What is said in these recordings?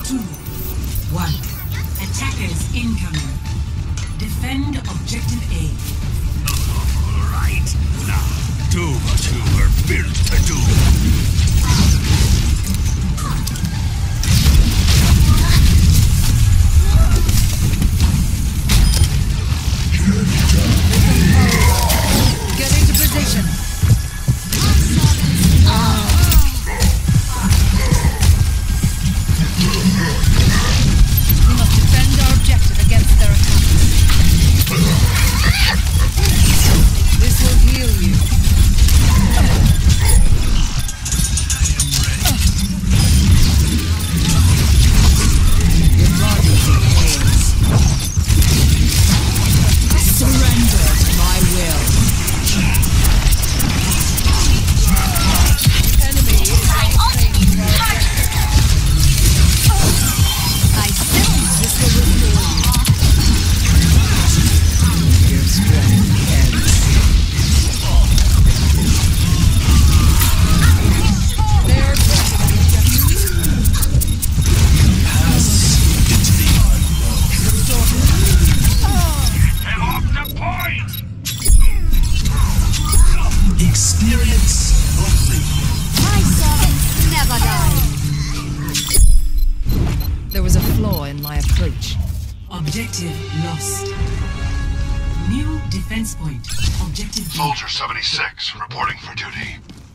2, 1. Attackers incoming. Defend objective A. Right. Now, do what you were built to do. Get into position. We must defend our objective against their attack. This will heal you. Your body decays. Surrender to my will. The enemy is maintained our objective. I sense this will restore you. Your strength ends. They are taking the objective. Pass into the Restore. Get off the point! Experience complete. My servants never die. There was a flaw in my approach. Objective lost. New defense point. Objective B. Soldier 76, reporting for duty.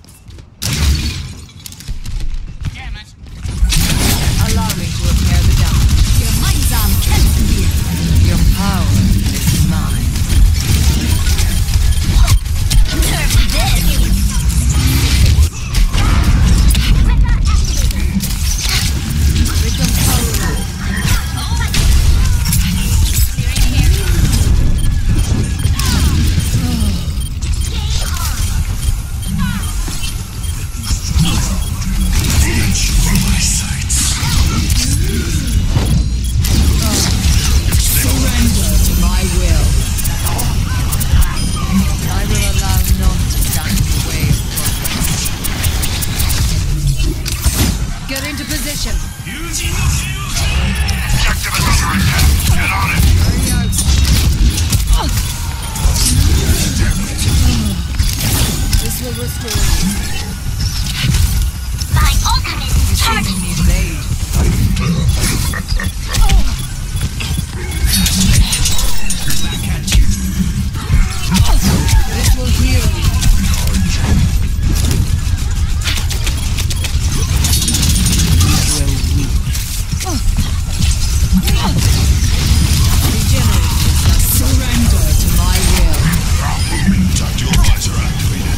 Allow me to repair the damage. Gemeinsam kämpfen wir. Your power is mine. Become power. My sights. Surrender to my will. I will allow none to stand in the way of progress. Get into position. Objective is under attack. Get on it. Hurry out. This will restore you. My ultimate You see charge. me need aid. This will heal you. Will weep. Regenerate yourself. Surrender to my will. Tactical visor activated.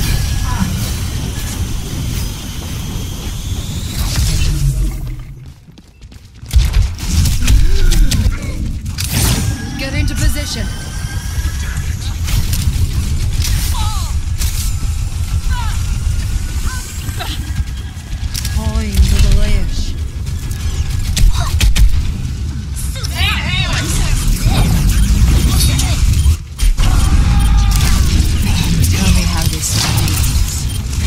Get into position. Point to the ledge. Tell me how this feels.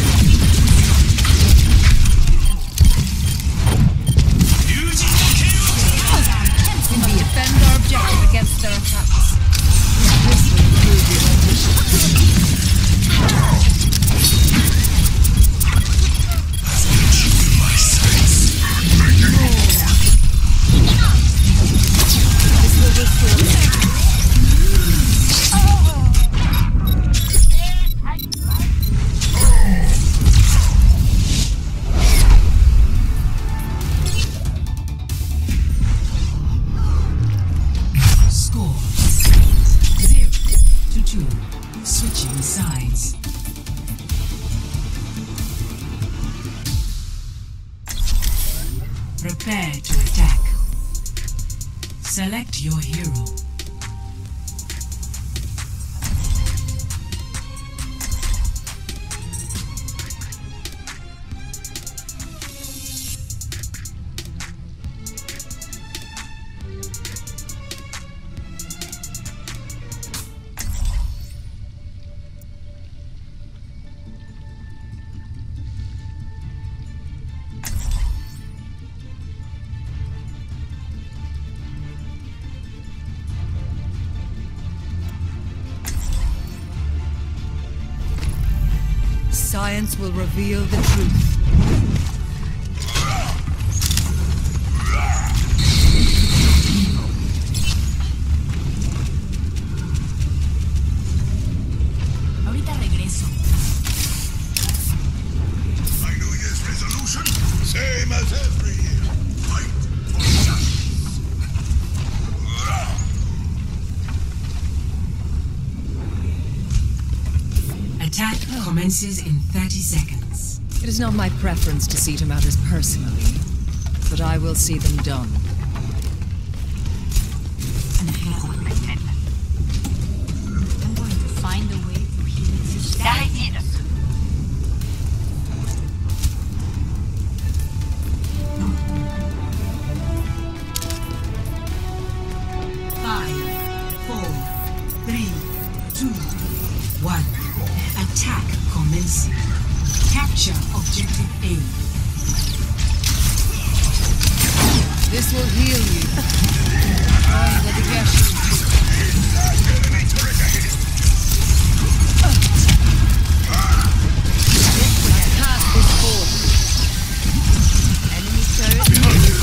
We defend our objective against their attacks. This will improve your condition. My sights. This will restore you. Score 0 to 2. Switching sides. Prepare to attack. Select your hero. Science will reveal the truth. Ahorita regreso. My New Year's resolution? Same as every year. Fight for justice. Attack commences in 30 seconds. It is not my preference to see to matters personally, but I will see them done. I'm going to find a way to heal society. 5, 4, 3, 2, 1. Attack commencing. Capture objective A. This will heal you. Find the digestion. Pass this forward. Enemy turret.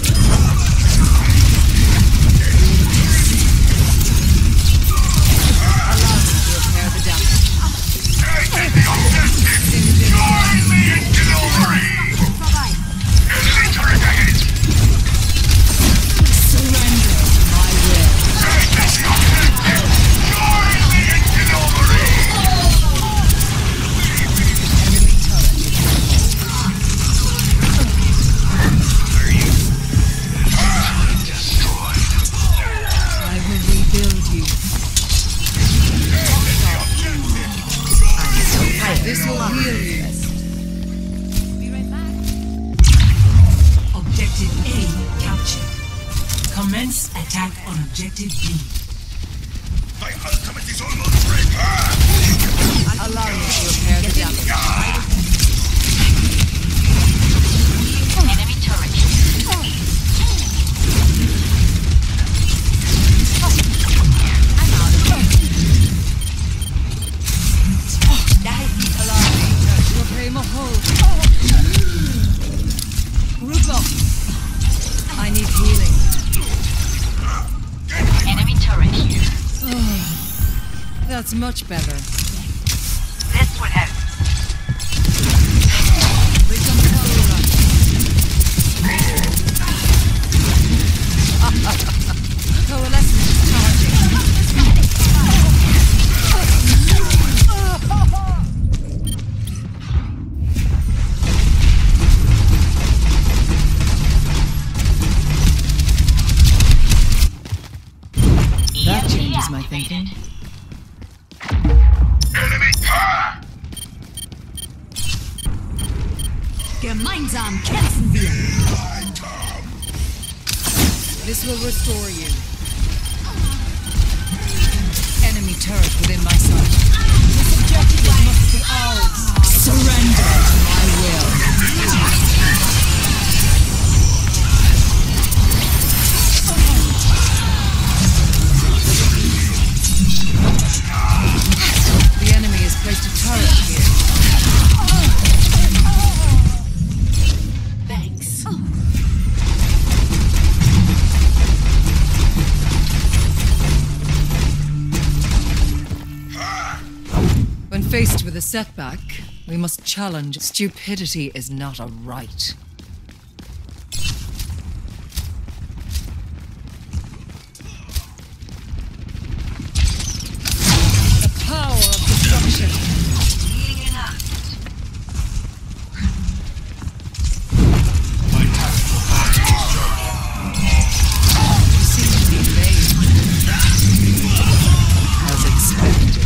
Allow me to repair the damage. Take the objective! Join me in glory! Enemy turret ahead! Surrender to my will. Take the objective! Join me in glory! Enemy turret is I will rebuild you. This will heal you. Objective A captured. Commence attack on objective B. My ultimate is almost ready. Allow me to repair the damage. Enemy turret. I'm out of here. Allow me to repay my hold. Rugo. I need healing. Enemy turret here. That's much better. This will help. Become Coalescence is charging. That changes my thinking. Enemy! Gemeinsam kämpfen wir. This will restore you. Enemy turret within my sight. This objective must be ours. Surrender to my will. The enemy has placed a turret here. Thanks. When faced with a setback, we must challenge. Stupidity is not a right. The power of destruction. My tactical You seem to be made. As expected.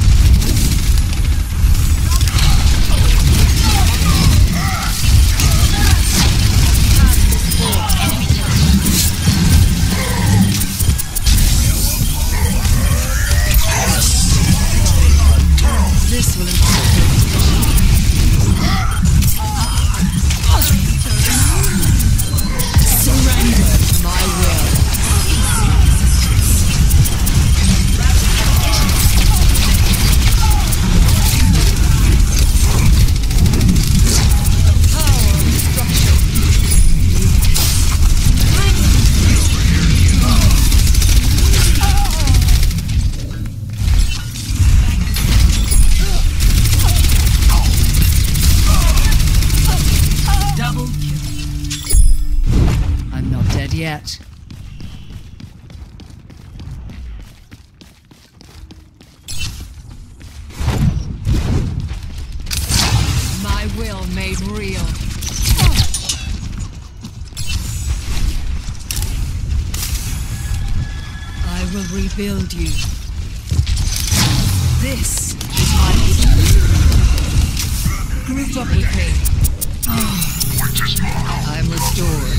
yet. My will made real. I will rebuild you. This is my vision. Group up with me. I am restored.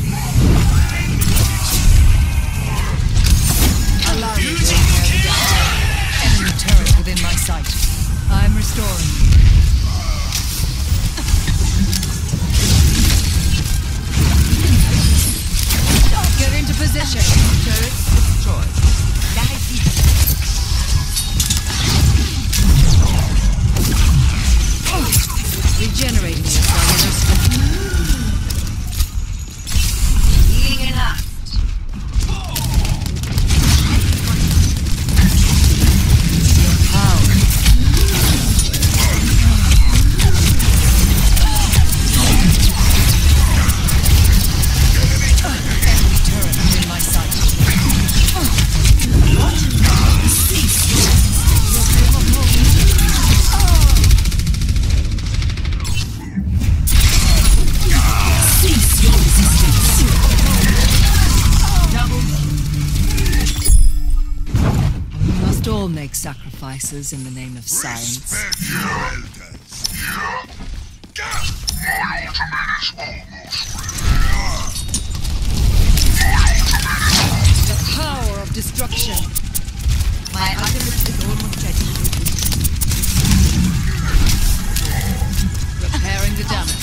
Allow me to repair the damage. Enemy turret within my sight. I am restoring. Get into position. Turret destroyed. Regenerating the cellular structure. Healing enough. Make sacrifices in the name of science. Respect your elders. My ultimate is almost The power of destruction. My ultimate is almost ready. Repairing the damage.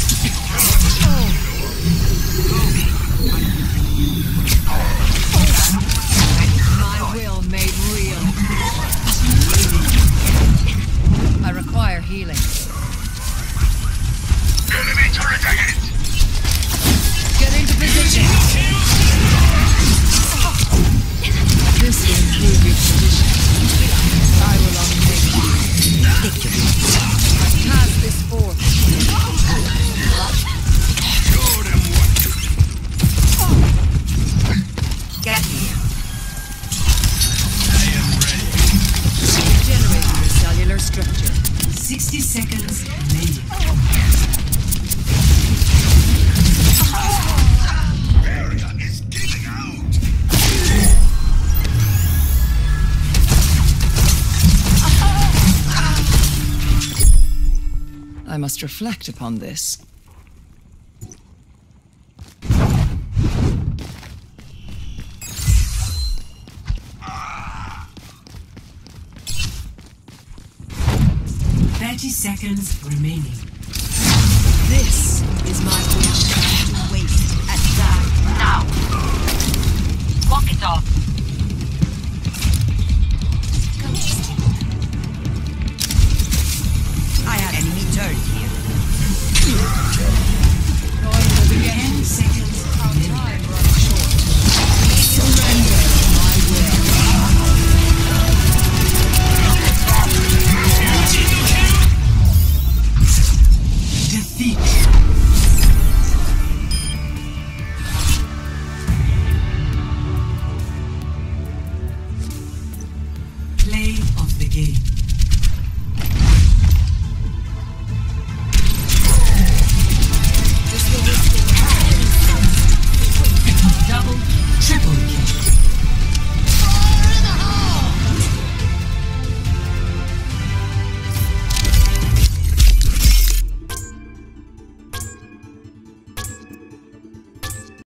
My will made real. I require healing. enemy turret ahead. Get into position. This will improve your condition. I will unmake you. I cast this forth. Show them what. Get here. I am ready. Regenerating the cellular structure. 60 seconds remaining. Area is giving out. I must reflect upon this. Seconds remaining. This is my wish to waste and die. Now. Walk it off. I have enemy turret here. 10 seconds. Our time runs short. Surrender my will. Defeat. Play of the game.